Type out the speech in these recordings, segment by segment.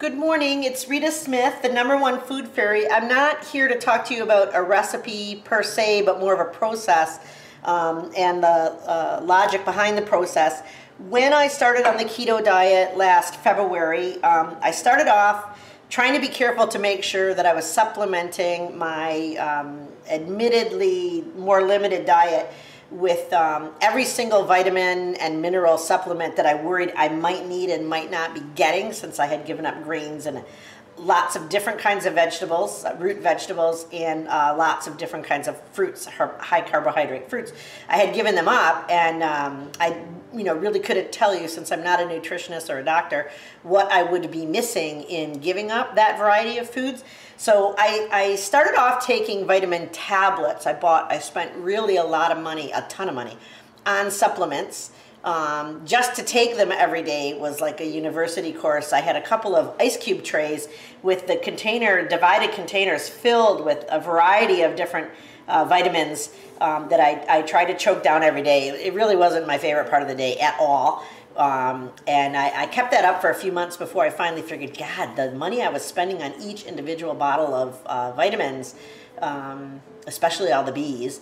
Good morning, it's Rita Smith, the #1 food fairy. I'm not here to talk to you about a recipe per se, but more of a process and the logic behind the process. When I started on the keto diet last February, I started off trying to be careful to make sure that I was supplementing my admittedly more limited diet with every single vitamin and mineral supplement that I worried I might need and might not be getting, since I had given up grains and lots of different kinds of vegetables, root vegetables, and lots of different kinds of fruits, high carbohydrate fruits. I had given them up, and I really couldn't tell you, since I'm not a nutritionist or a doctor, what I would be missing in giving up that variety of foods. So I started off taking vitamin tablets. I spent really a lot of money, a ton of money, on supplements. Just to take them every day was like a university course. I had a couple of ice cube trays with the divided containers filled with a variety of different vitamins that I tried to choke down every day. It really wasn't my favorite part of the day at all. And I kept that up for a few months before I finally figured, God, the money I was spending on each individual bottle of vitamins, especially all the B's,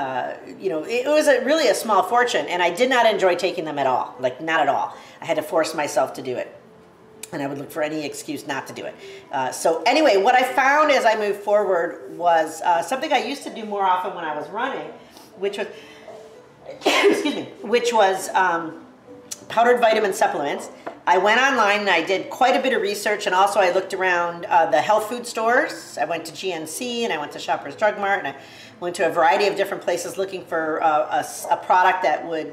it was really a small fortune, and I did not enjoy taking them at all, like not at all. I had to force myself to do it, and I would look for any excuse not to do it. So anyway, what I found as I moved forward was something I used to do more often when I was running, which was, excuse me, which was powdered vitamin supplements. I went online and I did quite a bit of research, and also I looked around the health food stores. I went to GNC and I went to Shoppers Drug Mart, and I went to a variety of different places looking for a product that would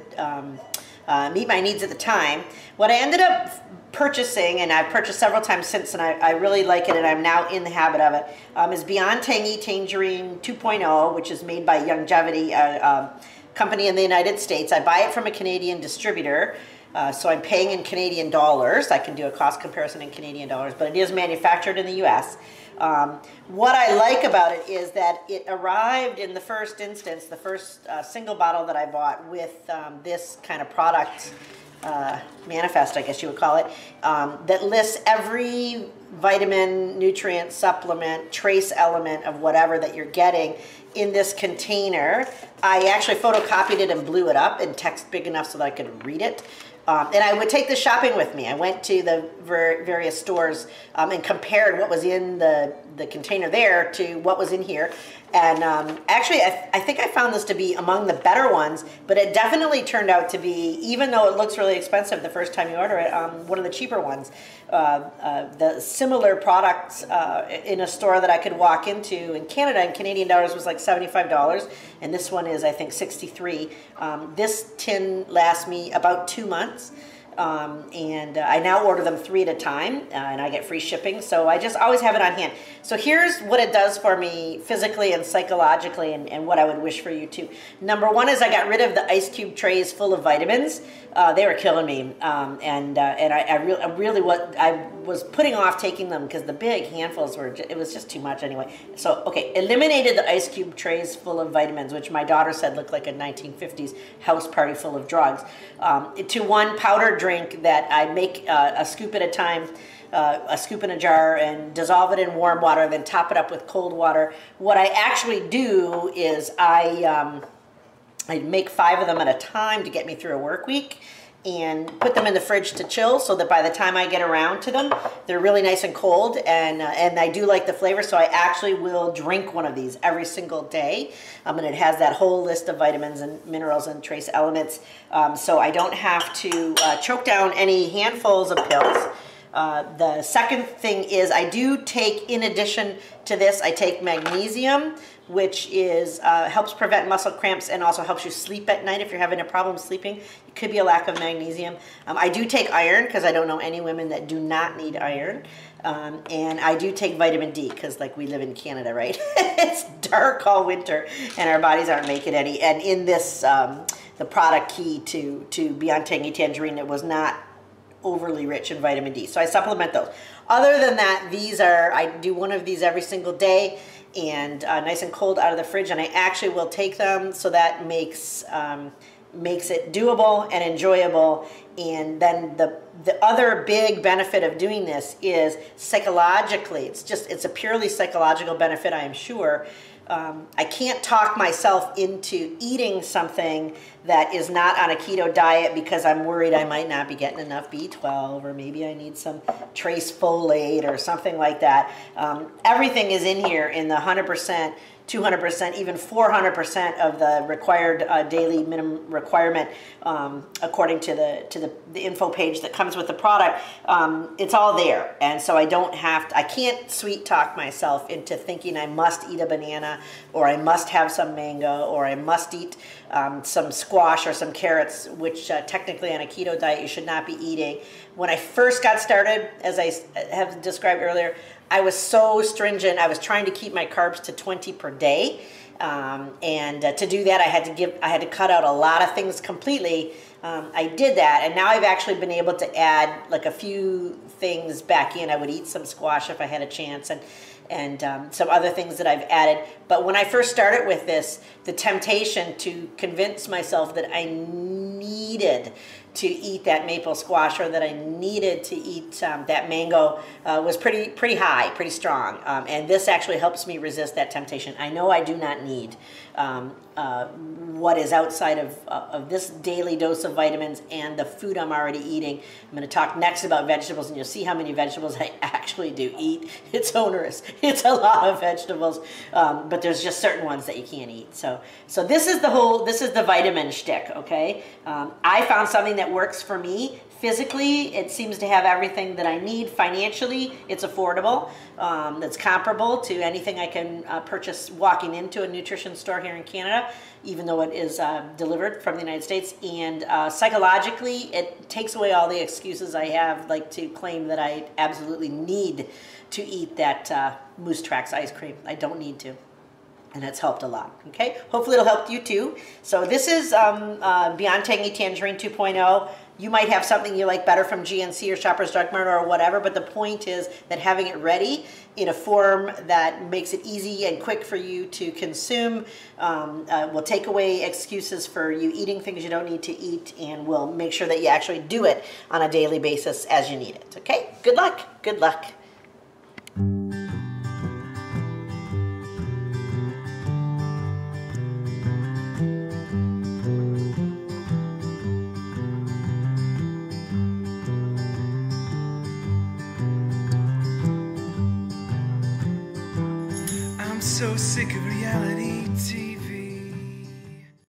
meet my needs at the time. What I ended up purchasing, and I've purchased several times since, and I really like it, and I'm now in the habit of it, is Beyond Tangy Tangerine 2.0, which is made by Longevity, a company in the United States. I buy it from a Canadian distributor. So I'm paying in Canadian dollars. I can do a cost comparison in Canadian dollars, but it is manufactured in the US. What I like about it is that it arrived in the first instance, the first single bottle that I bought, with this kind of product manifest, I guess you would call it, that lists every vitamin, nutrient, supplement, trace element of whatever that you're getting in this container. I actually photocopied it and blew it up in text big enough so that I could read it. And I would take this shopping with me. I went to the various stores and compared what was in the container there to what was in here. And actually, I think I found this to be among the better ones, but it definitely turned out to be, even though it looks really expensive the first time you order it, one of the cheaper ones. The similar products in a store that I could walk into in Canada in Canadian dollars was like $75, and this one is, I think, $63. This tin lasts me about 2 months. And I now order them 3 at a time, and I get free shipping, so I just always have it on hand. So here's what it does for me physically and psychologically, and what I would wish for you too. #1 is I got rid of the ice cube trays full of vitamins. They were killing me, and I was putting off taking them because the big handfuls it was just too much anyway. So okay, eliminated the ice cube trays full of vitamins, which my daughter said looked like a 1950s house party full of drugs, to one powdered drink that I make a scoop at a time, a scoop in a jar, and dissolve it in warm water, then top it up with cold water. What I actually do is I make 5 of them at a time to get me through a work week, and put them in the fridge to chill, so that by the time I get around to them, they're really nice and cold, and I do like the flavor, so I actually will drink one of these every single day. And it has that whole list of vitamins and minerals and trace elements, so I don't have to choke down any handfuls of pills. The second thing is I do take, in addition to this, I take magnesium, which is helps prevent muscle cramps and also helps you sleep at night if you're having a problem sleeping. It could be a lack of magnesium. I do take iron, because I don't know any women that do not need iron. And I do take vitamin D, because like we live in Canada, right? It's dark all winter and our bodies aren't making any. And in this, the product key to Beyond Tangy Tangerine, it was not overly rich in vitamin D. So I supplement those. Other than that, I do one of these every single day, and nice and cold out of the fridge, and I actually will take them, so that makes makes it doable and enjoyable. And then the other big benefit of doing this is psychologically, it's a purely psychological benefit, I am sure. I can't talk myself into eating something that is not on a keto diet because I'm worried I might not be getting enough B12, or maybe I need some trace folate or something like that. Everything is in here in the 100%, 200%, even 400% of the required daily minimum requirement, according to the info page that comes with the product. It's all there, and so I can't sweet talk myself into thinking I must eat a banana, or I must have some mango, or I must eat some squash or some carrots, which technically on a keto diet you should not be eating. When I first got started, as I have described earlier, I was so stringent. I was trying to keep my carbs to 20 per day, and to do that, I had to cut out a lot of things completely. I did that, and now I've actually been able to add like a few things back in. I would eat some squash if I had a chance, and some other things that I've added. But when I first started with this, the temptation to convince myself that I needed to eat that maple squash, or that I needed to eat that mango, was pretty high, pretty strong. And this actually helps me resist that temptation. I know I do not need what is outside of this daily dose of vitamins and the food I'm already eating. I'm going to talk next about vegetables, and you'll see how many vegetables I actually do eat. It's onerous. It's a lot of vegetables, but there's just certain ones that you can't eat. So this is the vitamin shtick, okay? I found something that works for me. Physically, it seems to have everything that I need. Financially, it's affordable. That's comparable to anything I can purchase walking into a nutrition store here in Canada, even though it is delivered from the United States. And psychologically, it takes away all the excuses I have, like to claim that I absolutely need to eat that Moose Tracks ice cream. I don't need to. And that's helped a lot, okay? Hopefully it'll help you too. So this is Beyond Tangy Tangerine 2.0. You might have something you like better from GNC or Shoppers Drug Mart or whatever, but the point is that having it ready in a form that makes it easy and quick for you to consume will take away excuses for you eating things you don't need to eat, and will make sure that you actually do it on a daily basis as you need it, okay? Good luck. Good luck. I'm so sick of reality